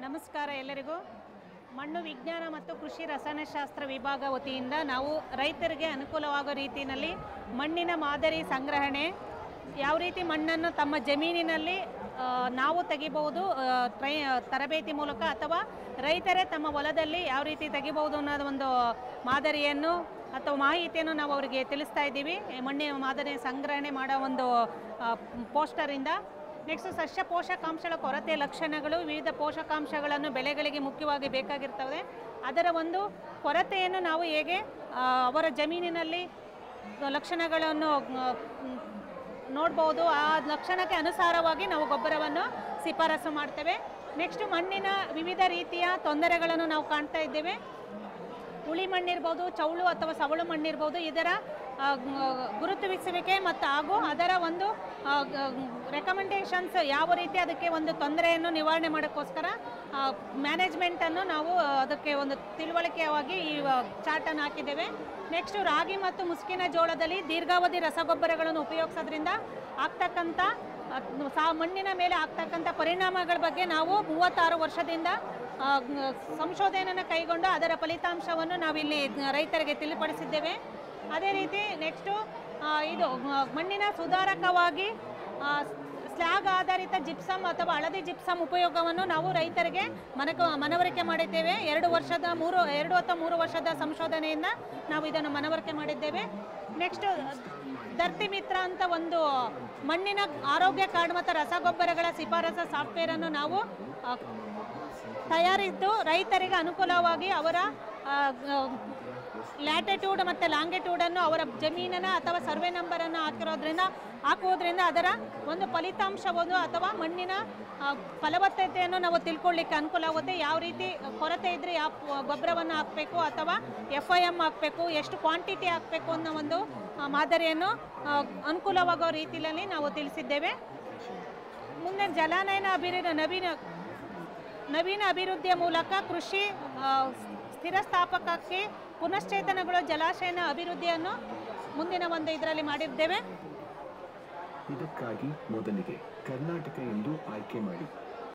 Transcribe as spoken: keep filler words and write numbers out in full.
ನಮಸ್ಕಾರ ಎಲ್ಲರಿಗೂ. ಮಣ್ಣು ವಿಜ್ಞಾನ ಮತ್ತು ಕೃಷಿ ರಸಾಯನಶಾಸ್ತ್ರ ವಿಭಾಗ ವತಿಯಿಂದ ನಾವು ರೈತರಿಗೆ ಅನುಕೂಲವಾಗೋ ರೀತಿಯಲ್ಲಿ ಮಣ್ಣಿನ ಮಾದರಿ ಸಂಗ್ರಹಣೆ, ಯಾವ ರೀತಿ ಮಣ್ಣನ್ನು ತಮ್ಮ ಜಮೀನಿನಲ್ಲಿ ನಾವು ತೆಗಿಬಹುದು ಟ್ರೈ ತರಬೇತಿ ಮೂಲಕ ಅಥವಾ ರೈತರೇ ತಮ್ಮ ಹೊಲದಲ್ಲಿ ಯಾವ ರೀತಿ ತೆಗಿಬಹುದು ಅನ್ನೋದು ಒಂದು ಮಾದರಿಯನ್ನು ಅಥವಾ ಮಾಹಿತಿಯನ್ನು ನಾವು ಅವರಿಗೆ ತಿಳಿಸ್ತಾ ಇದ್ದೀವಿ. ಮಣ್ಣಿನ ಮಾದರಿ ಸಂಗ್ರಹಣೆ ಮಾಡೋ ಒಂದು ಪೋಸ್ಟರಿಂದ. ನೆಕ್ಸ್ಟ್ ಸಸ್ಯ ಪೋಷಕಾಂಶಗಳ ಕೊರತೆ ಲಕ್ಷಣಗಳು, ವಿವಿಧ ಪೋಷಕಾಂಶಗಳನ್ನು ಬೆಳೆಗಳಿಗೆ ಮುಖ್ಯವಾಗಿ ಬೇಕಾಗಿರ್ತವೆ. ಅದರ ಒಂದು ಕೊರತೆಯನ್ನು ನಾವು ಹೇಗೆ ಅವರ ಜಮೀನಿನಲ್ಲಿ ಲಕ್ಷಣಗಳನ್ನು ನೋಡ್ಬೋದು, ಆ ಲಕ್ಷಣಕ್ಕೆ ಅನುಸಾರವಾಗಿ ನಾವು ಗೊಬ್ಬರವನ್ನು ಶಿಫಾರಸು ಮಾಡ್ತೇವೆ. ನೆಕ್ಸ್ಟ್ ಮಣ್ಣಿನ ವಿವಿಧ ರೀತಿಯ ತೊಂದರೆಗಳನ್ನು ನಾವು ಕಾಣ್ತಾ ಇದ್ದೇವೆ. ಹುಳಿ ಮಣ್ಣಿರ್ಬೋದು, ಚೌಳು ಅಥವಾ ಸವಳು ಮಣ್ಣಿರ್ಬೋದು, ಇದರ ಗುರುತಿಸುವಿಕೆ ಮತ್ತು ಹಾಗೂ ಅದರ ಒಂದು ರೆಕಮೆಂಡೇಷನ್ಸ್ ಯಾವ ರೀತಿ ಅದಕ್ಕೆ ಒಂದು ತೊಂದರೆಯನ್ನು ನಿವಾರಣೆ ಮಾಡೋಕ್ಕೋಸ್ಕರ ಮ್ಯಾನೇಜ್ಮೆಂಟನ್ನು ನಾವು ಅದಕ್ಕೆ ಒಂದು ತಿಳುವಳಿಕೆಯಾಗಿ ಈ ಚಾರ್ಟನ್ನು ಹಾಕಿದ್ದೇವೆ. ನೆಕ್ಸ್ಟು ರಾಗಿ ಮತ್ತು ಮುಸ್ಕಿನ ಜೋಳದಲ್ಲಿ ದೀರ್ಘಾವಧಿ ರಸಗೊಬ್ಬರಗಳನ್ನು ಉಪಯೋಗಿಸೋದ್ರಿಂದ ಆಗ್ತಕ್ಕಂಥ ಸಾ ಮಣ್ಣಿನ ಮೇಲೆ ಆಗ್ತಕ್ಕಂಥ ಪರಿಣಾಮಗಳ ಬಗ್ಗೆ ನಾವು ಮೂವತ್ತಾರು ವರ್ಷದಿಂದ ಸಂಶೋಧನೆಯನ್ನು ಕೈಗೊಂಡು ಅದರ ಫಲಿತಾಂಶವನ್ನು ನಾವಿಲ್ಲಿ ರೈತರಿಗೆ ತಿಳಿಪಡಿಸಿದ್ದೇವೆ. ಅದೇ ರೀತಿ ನೆಕ್ಸ್ಟು ಇದು ಮಣ್ಣಿನ ಸುಧಾರಕವಾಗಿ ಸ್ಲ್ಯಾಗ್ ಆಧಾರಿತ ಜಿಪ್ಸಮ್ ಅಥವಾ ಹಳದಿ ಜಿಪ್ಸಮ್ ಉಪಯೋಗವನ್ನು ನಾವು ರೈತರಿಗೆ ಮನಕ ಮನವರಿಕೆ ಮಾಡಿದ್ದೇವೆ. ಎರಡು ವರ್ಷದ ಮೂರು ಎರಡು ಅಥವಾ ಮೂರು ವರ್ಷದ ಸಂಶೋಧನೆಯಿಂದ ನಾವು ಇದನ್ನು ಮನವರಿಕೆ ಮಾಡಿದ್ದೇವೆ. ನೆಕ್ಸ್ಟು ಧರ್ತಿ ಮಿತ್ರ ಅಂತ ಒಂದು ಮಣ್ಣಿನ ಆರೋಗ್ಯ ಕಾರ್ಡ್ ಮತ್ತು ರಸಗೊಬ್ಬರಗಳ ಶಿಫಾರಸು ಸಾಫ್ಟ್ವೇರನ್ನು ನಾವು ತಯಾರಿದ್ದು ರೈತರಿಗೆ ಅನುಕೂಲವಾಗಿ ಅವರ ಲ್ಯಾಟಿಟ್ಯೂಡ್ ಮತ್ತು ಲಾಂಗಿಟ್ಯೂಡನ್ನು ಅವರ ಜಮೀನನ್ನು ಅಥವಾ ಸರ್ವೆ ನಂಬರನ್ನು ಹಾಕಿರೋದ್ರಿಂದ ಹಾಕುವುದರಿಂದ ಅದರ ಒಂದು ಫಲಿತಾಂಶವನ್ನು ಅಥವಾ ಮಣ್ಣಿನ ಫಲವತ್ತತೆಯನ್ನು ನಾವು ತಿಳ್ಕೊಳ್ಳಿಕ್ಕೆ ಅನುಕೂಲ ಆಗುತ್ತೆ. ಯಾವ ರೀತಿ ಕೊರತೆ ಇದ್ದರೆ ಯಾವ ಗೊಬ್ಬರವನ್ನು ಹಾಕಬೇಕು ಅಥವಾ ಎಫ್ ಐ ಎಮ್ ಹಾಕಬೇಕು, ಎಷ್ಟು ಕ್ವಾಂಟಿಟಿ ಹಾಕಬೇಕು ಅನ್ನೋ ಒಂದು ಮಾದರಿಯನ್ನು ಅನುಕೂಲವಾಗೋ ರೀತಿಯಲ್ಲಿ ನಾವು ತಿಳಿಸಿದ್ದೇವೆ. ಮುಂದೆ ಜಲಾನಯನ ಅಭಿವೃದ್ಧಿ ನವೀನ ನವೀನ ಅಭಿವೃದ್ಧಿಯ ಮೂಲಕ ಕೃಷಿ ಸ್ಥಿರಸ್ಥಾಪಕಕ್ಕೆ ಪುನಶ್ಚೇತನಗಳು ಜಲಾಶಯನ ಅಭಿವೃದ್ಧಿಯನ್ನು ಮುಂದಿನ ಒಂದು ಇದರಲ್ಲಿ ಮಾಡಿದ್ದೇವೆ. ಇದಕ್ಕಾಗಿ ಮೊದಲಿಗೆ ಕರ್ನಾಟಕ ಎಂದು ಆಯ್ಕೆ ಮಾಡಿ.